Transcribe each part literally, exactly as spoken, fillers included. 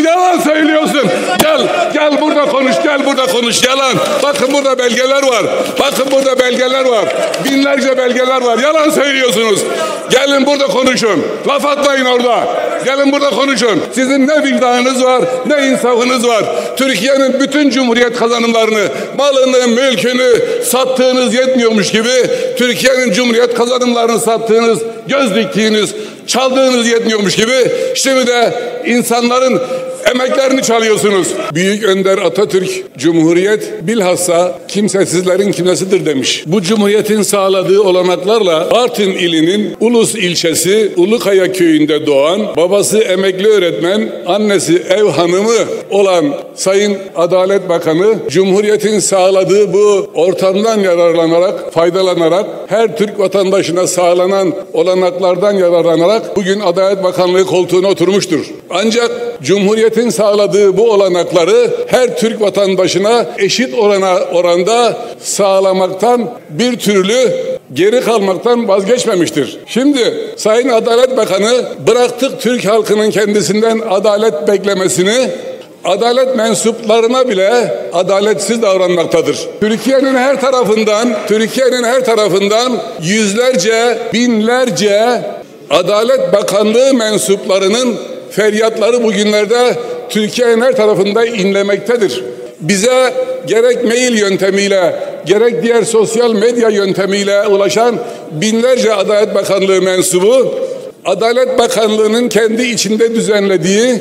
yalan söylüyorsun. Gel, gel burada konuş, gel burada konuş. Yalan. Bakın burada belgeler var. Bakın burada belgeler var. Binlerce belgeler var. Yalan söylüyorsunuz. Gelin burada konuşun. Laf atmayın orada. Gelin burada konuşun. Sizin ne vicdanınız var, ne insafınız var. Türkiye'nin bütün cumhuriyet kazanımlarını, malını, mülkünü sattığınız yetmiyormuş gibi Türkiye'nin cumhuriyet kazanımlarını sattığınız, göz diktiğiniz, çaldığınız yetmiyormuş gibi şimdi de insanların emeklerini çalıyorsunuz. Büyük Önder Atatürk, Cumhuriyet bilhassa kimsesizlerin kimsesidir demiş. Bu Cumhuriyetin sağladığı olanaklarla Artvin ilinin Ulus ilçesi Ulukaya köyünde doğan, babası emekli öğretmen, annesi ev hanımı olan Sayın Adalet Bakanı, Cumhuriyetin sağladığı bu ortamdan yararlanarak, faydalanarak, her Türk vatandaşına sağlanan olanaklardan yararlanarak bugün Adalet Bakanlığı koltuğuna oturmuştur. Ancak Cumhuriyetin sağladığı bu olanakları her Türk vatandaşına eşit orana, oranda sağlamaktan bir türlü geri kalmaktan vazgeçmemiştir. Şimdi Sayın Adalet Bakanı bıraktık Türk halkının kendisinden adalet beklemesini, adalet mensuplarına bile adaletsiz davranmaktadır. Türkiye'nin her tarafından, Türkiye'nin her tarafından yüzlerce, binlerce Adalet Bakanlığı mensuplarının feryatları bugünlerde Türkiye'nin her tarafında inlemektedir. Bize gerek mail yöntemiyle, gerek diğer sosyal medya yöntemiyle ulaşan binlerce Adalet Bakanlığı mensubu, Adalet Bakanlığı'nın kendi içinde düzenlediği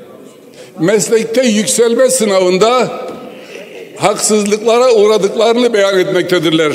meslekte yükselme sınavında haksızlıklara uğradıklarını beyan etmektedirler.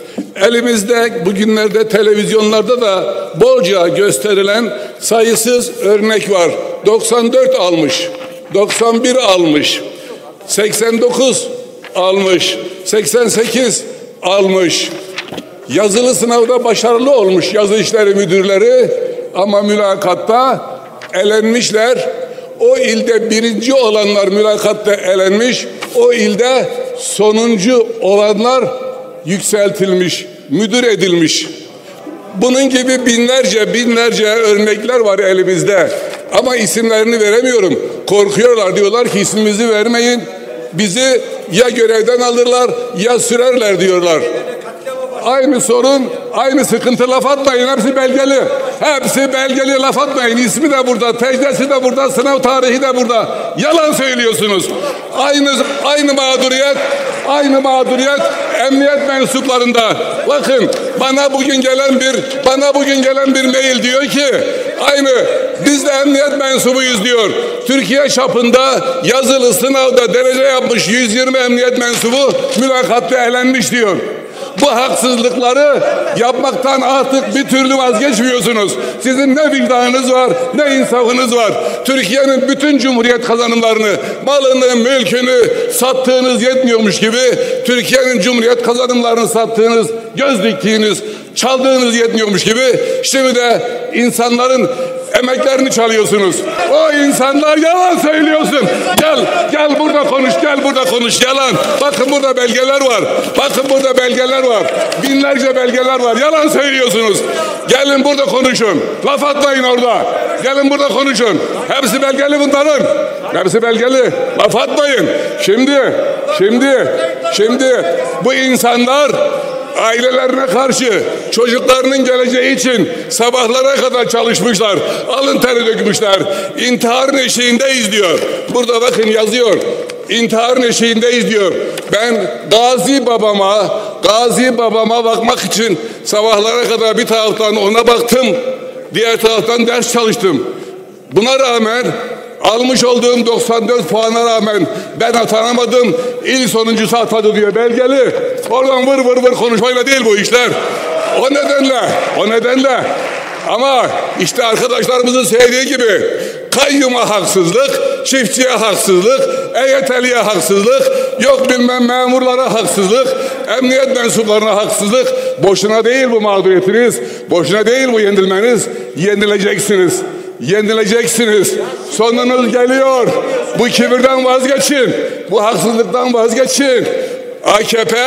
Elimizde bugünlerde televizyonlarda da bolca gösterilen sayısız örnek var. doksan dört almış, doksan bir almış, seksen dokuz almış, seksen sekiz almış. Yazılı sınavda başarılı olmuş yazı işleri müdürleri ama mülakatta elenmişler. O ilde birinci olanlar mülakatta elenmiş, o ilde sonuncu olanlar yükseltilmiş, müdür edilmiş. Bunun gibi binlerce binlerce örnekler var elimizde. Ama isimlerini veremiyorum. Korkuyorlar, diyorlar ki ismimizi vermeyin. Bizi ya görevden alırlar ya sürerler diyorlar. Aynı sorun, aynı sıkıntı, laf atmayın. Hepsi belgeli. Hepsi belgeli, laf atmayın. İsmi de burada, tecdesi de burada, sınav tarihi de burada. Yalan söylüyorsunuz. Aynı aynı mağduriyet, aynı mağduriyet emniyet mensuplarında. Bakın bana bugün gelen bir bana bugün gelen bir mail diyor ki aynı biz de emniyet mensubuyuz diyor. Türkiye çapında yazılı sınavda derece yapmış yüz yirmi emniyet mensubu mülakatta elenmiş diyor. Bu haksızlıkları yapmaktan artık bir türlü vazgeçmiyorsunuz. Sizin ne vicdanınız var, ne insafınız var. Türkiye'nin bütün cumhuriyet kazanımlarını, malını, mülkünü sattığınız yetmiyormuş gibi Türkiye'nin cumhuriyet kazanımlarını sattığınız, göz diktiğiniz, çaldığınız yetmiyormuş gibi şimdi de insanların emeklerini çalıyorsunuz. O insanlar yalan söylüyorsun. Gel, gel burada konuş, gel burada konuş. Yalan. Bakın burada belgeler var. Bakın burada belgeler var. Binlerce belgeler var. Yalan söylüyorsunuz. Gelin burada konuşun. Laf atmayın orada. Gelin burada konuşun. Hepsi belgeli bunların. Hepsi belgeli. Laf atmayın. Şimdi, şimdi, şimdi bu insanlar ailelerine karşı, çocuklarının geleceği için sabahlara kadar çalışmışlar. Alın teri dökmüşler. İntiharın eşiğindeyiz diyor. Burada bakın yazıyor. İntiharın eşiğindeyiz diyor. Ben Gazi babama, Gazi babama bakmak için sabahlara kadar bir taraftan ona baktım, diğer taraftan ders çalıştım. Buna rağmen almış olduğum doksan dört puana rağmen ben atanamadım, il sonuncusu atadı diyor, belgeli. Oradan vır vır vır konuşmayla değil bu işler. O nedenle, o nedenle ama işte arkadaşlarımızın söylediği gibi kayyuma haksızlık, çiftçiye haksızlık, E Y T'liye haksızlık, yok bilmem memurlara haksızlık, emniyet mensuplarına haksızlık. Boşuna değil bu mağduriyetiniz, boşuna değil bu yenilmeniz. Yenileceksiniz. Yenileceksiniz. Sonunuz geliyor. Bu kibirden vazgeçin. Bu haksızlıktan vazgeçin. A K P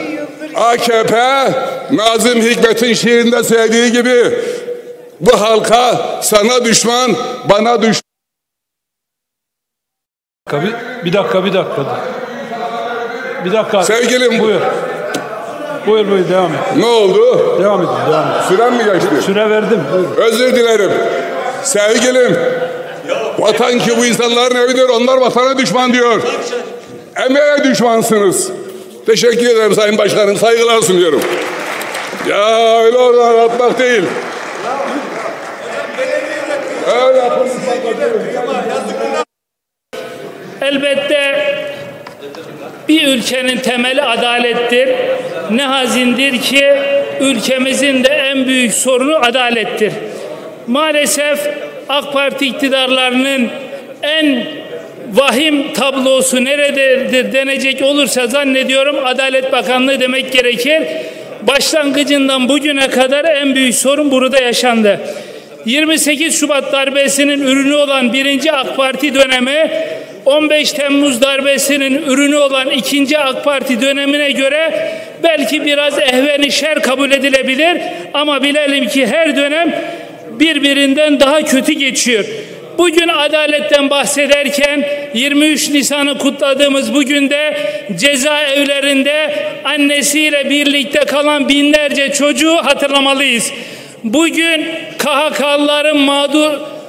A K P Nazım Hikmet'in şiirinde söylediği gibi bu halka sana düşman, bana düşman. dakika, bir, bir dakika, bir dakika. Bir dakika. Sevgilim. Buyur. Buyur, buyur, devam et. Ne oldu? Devam edin, devam et. Süren mi geçti? Süre verdim. Buyur. Özür dilerim. Sevgilim. Vatan ki bu insanların evidir. Onlar vatana düşman diyor. Emeğe düşmansınız. Teşekkür ederim Sayın Başkanım. Saygılar sunuyorum. Ya öyle oradan atmak değil. Öyle yapın. Elbette bir ülkenin temeli adalettir. Ne hazindir ki ülkemizin de en büyük sorunu adalettir. Maalesef AK Parti iktidarlarının en vahim tablosu nerededir denecek olursa zannediyorum Adalet Bakanlığı demek gerekir. Başlangıcından bugüne kadar en büyük sorun burada yaşandı. yirmi sekiz Şubat darbesinin ürünü olan birinci AK Parti dönemi, on beş Temmuz darbesinin ürünü olan ikinci AK Parti dönemine göre belki biraz ehven-i şer kabul edilebilir ama bilelim ki her dönem birbirinden daha kötü geçiyor. Bugün adaletten bahsederken yirmi üç Nisan'ı kutladığımız bugün de cezaevlerinde annesiyle birlikte kalan binlerce çocuğu hatırlamalıyız. Bugün K H K'lıların mağdur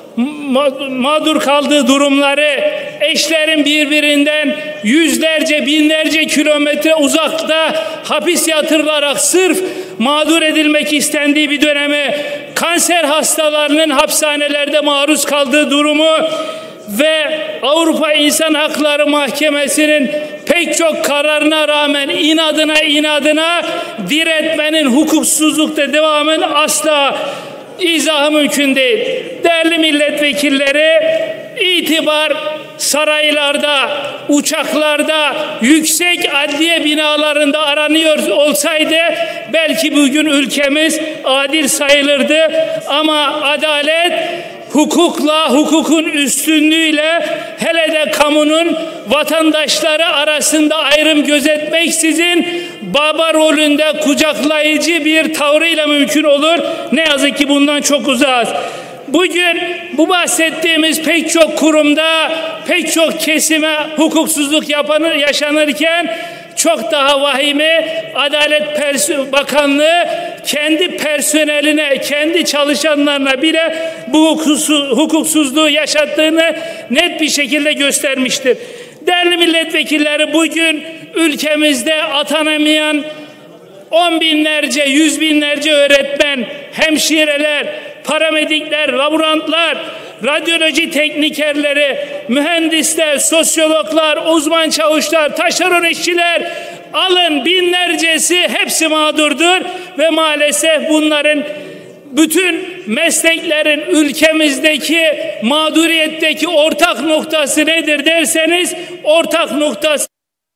mağdur kaldığı durumları, eşlerin birbirinden yüzlerce, binlerce kilometre uzakta hapis yatırılarak sırf mağdur edilmek istendiği bir dönemi, kanser hastalarının hapishanelerde maruz kaldığı durumu ve Avrupa İnsan Hakları Mahkemesi'nin pek çok kararına rağmen inadına inadına diretmenin hukuksuzlukta devamının asla izahı mümkün değil. Değerli milletvekilleri, itibar saraylarda, uçaklarda, yüksek adliye binalarında aranıyor olsaydı belki bugün ülkemiz adil sayılırdı. Ama adalet hukukla, hukukun üstünlüğüyle, hele de kamunun vatandaşları arasında ayrım gözetmeksizin baba rolünde kucaklayıcı bir tavrıyla mümkün olur. Ne yazık ki bundan çok uzağız. Bugün bu bahsettiğimiz pek çok kurumda, pek çok kesime hukuksuzluk yapanı yaşanırken çok daha vahimi Adalet Bakanlığı kendi personeline, kendi çalışanlarına bile bu hukuksuzluğu yaşattığını net bir şekilde göstermiştir. Değerli milletvekilleri, bugün ülkemizde atanamayan on binlerce, yüz binlerce öğretmen, hemşireler, paramedikler, laborantlar, radyoloji teknikerleri, mühendisler, sosyologlar, uzman çavuşlar, taşeron işçiler, alın binlercesi hepsi mağdurdur ve maalesef bunların bütün mesleklerin ülkemizdeki mağduriyetteki ortak noktası nedir derseniz ortak noktası.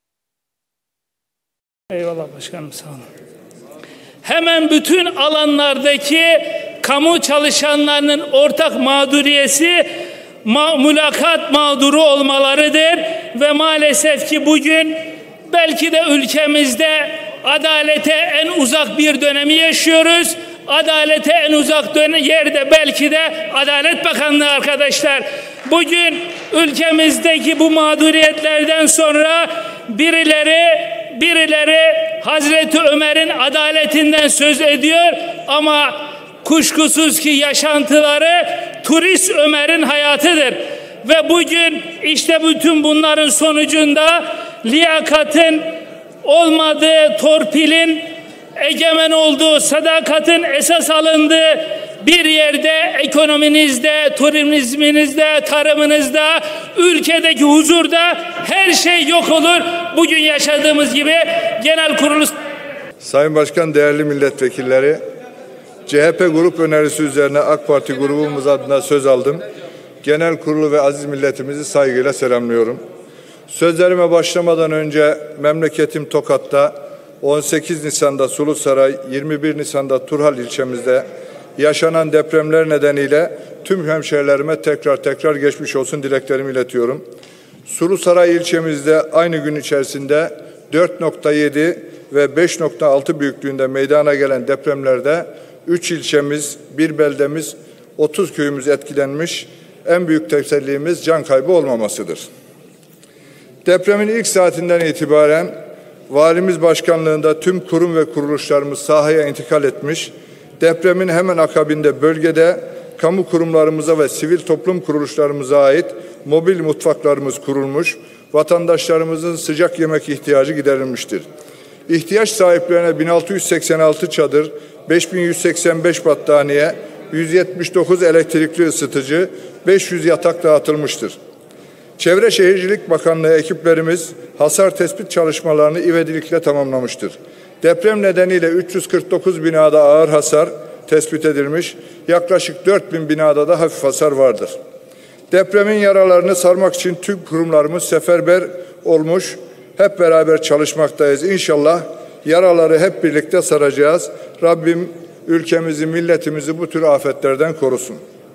Eyvallah başkanım, sağ olun. Hemen bütün alanlardaki kamu çalışanlarının ortak mağduriyeti ma mülakat mağduru olmalarıdır ve maalesef ki bugün belki de ülkemizde adalete en uzak bir dönemi yaşıyoruz. Adalete en uzak yerde belki de Adalet Bakanlığı arkadaşlar. Bugün ülkemizdeki bu mağduriyetlerden sonra birileri birileri Hazreti Ömer'in adaletinden söz ediyor ama kuşkusuz ki yaşantıları turist Ömer'in hayatıdır. Ve bugün işte bütün bunların sonucunda liyakatın olmadığı, torpilin egemen olduğu, sadakatin esas alındığı bir yerde ekonominizde, turizminizde, tarımınızda, ülkedeki huzurda her şey yok olur. Bugün yaşadığımız gibi genel kurulu... Sayın Başkan, değerli milletvekilleri, C H P grup önerisi üzerine AK Parti grubumuz adına söz aldım. Genel kurulu ve aziz milletimizi saygıyla selamlıyorum. Sözlerime başlamadan önce memleketim Tokat'ta on sekiz Nisan'da Sulusaray, yirmi bir Nisan'da Turhal ilçemizde yaşanan depremler nedeniyle tüm hemşehrilerime tekrar tekrar geçmiş olsun dileklerimi iletiyorum. Sulusaray ilçemizde aynı gün içerisinde dört nokta yedi ve beş nokta altı büyüklüğünde meydana gelen depremlerde üç ilçemiz, bir beldemiz, otuz köyümüz etkilenmiş. En büyük tesellimiz can kaybı olmamasıdır. Depremin ilk saatinden itibaren Valimiz başkanlığında tüm kurum ve kuruluşlarımız sahaya intikal etmiş, depremin hemen akabinde bölgede kamu kurumlarımıza ve sivil toplum kuruluşlarımıza ait mobil mutfaklarımız kurulmuş, vatandaşlarımızın sıcak yemek ihtiyacı giderilmiştir. İhtiyaç sahiplerine bin altı yüz seksen altı çadır, beş bin yüz seksen beş battaniye, yüz yetmiş dokuz elektrikli ısıtıcı, beş yüz yatak dağıtılmıştır. Çevre Şehircilik Bakanlığı ekiplerimiz hasar tespit çalışmalarını ivedilikle tamamlamıştır. Deprem nedeniyle üç yüz kırk dokuz binada ağır hasar tespit edilmiş, yaklaşık dört bin binada da hafif hasar vardır. Depremin yaralarını sarmak için tüm kurumlarımız seferber olmuş, hep beraber çalışmaktayız. İnşallah yaraları hep birlikte saracağız. Rabbim ülkemizi, milletimizi bu tür afetlerden korusun.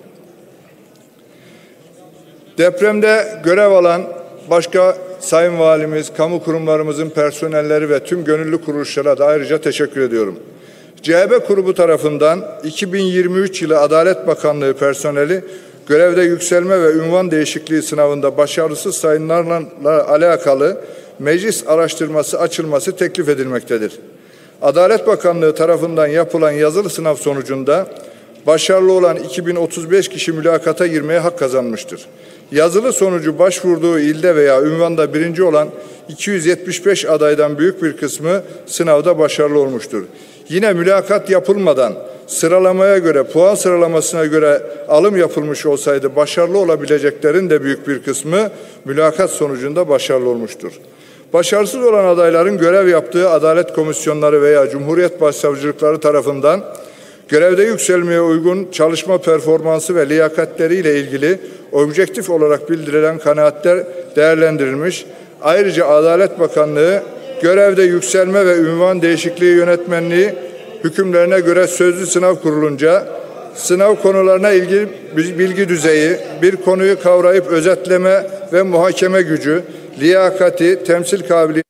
Depremde görev alan başka Sayın Valimiz, kamu kurumlarımızın personelleri ve tüm gönüllü kuruluşlara da ayrıca teşekkür ediyorum. C H P grubu tarafından iki bin yirmi üç yılı Adalet Bakanlığı personeli görevde yükselme ve ünvan değişikliği sınavında başarısız sayılarla alakalı meclis araştırması açılması teklif edilmektedir. Adalet Bakanlığı tarafından yapılan yazılı sınav sonucunda başarılı olan iki bin otuz beş kişi mülakata girmeye hak kazanmıştır. Yazılı sonucu başvurduğu ilde veya ünvanda birinci olan iki yüz yetmiş beş adaydan büyük bir kısmı sınavda başarılı olmuştur. Yine mülakat yapılmadan sıralamaya göre, puan sıralamasına göre alım yapılmış olsaydı başarılı olabileceklerin de büyük bir kısmı mülakat sonucunda başarılı olmuştur. Başarısız olan adayların görev yaptığı adalet komisyonları veya Cumhuriyet Başsavcılıkları tarafından görevde yükselmeye uygun çalışma performansı ve liyakatleriyle ilgili objektif olarak bildirilen kanaatler değerlendirilmiş. Ayrıca Adalet Bakanlığı görevde yükselme ve ünvan değişikliği yönetmenliği hükümlerine göre sözlü sınav kurulunca sınav konularına ilgili bilgi düzeyi, bir konuyu kavrayıp özetleme ve muhakeme gücü, liyakati, temsil kabiliyeti.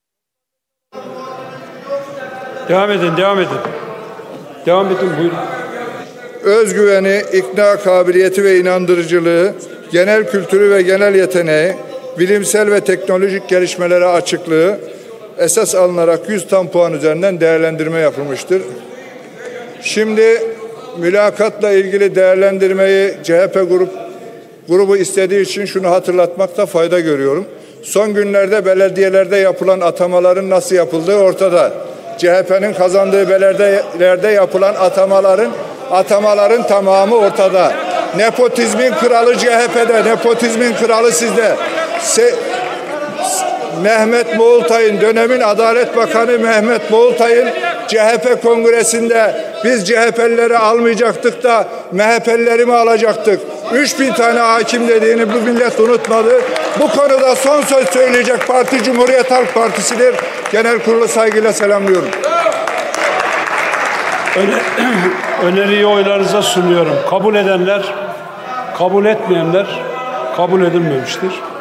Devam edin, devam edin. Devam edin, buyurun. Özgüveni, ikna kabiliyeti ve inandırıcılığı, genel kültürü ve genel yeteneği, bilimsel ve teknolojik gelişmelere açıklığı esas alınarak yüz tam puan üzerinden değerlendirme yapılmıştır. Şimdi mülakatla ilgili değerlendirmeyi C H P grup grubu istediği için şunu hatırlatmakta fayda görüyorum. Son günlerde belediyelerde yapılan atamaların nasıl yapıldığı ortada. C H P'nin kazandığı belediyelerde yapılan atamaların atamaların tamamı ortada. Nepotizmin kralı C H P'de, nepotizmin kralı sizde. Se Mehmet Moğoltay'ın, dönemin Adalet Bakanı Mehmet Moğoltay'ın C H P kongresinde biz C H P'lileri almayacaktık da M H P'lileri mi alacaktık? Üç bin tane hakim dediğini bu millet unutmadı. Bu konuda son söz söyleyecek parti Cumhuriyet Halk Partisi'dir. Genel kurulu saygıyla selamlıyorum. Öneriyi oylarınıza sunuyorum. Kabul edenler, kabul etmeyenler kabul edilmemiştir.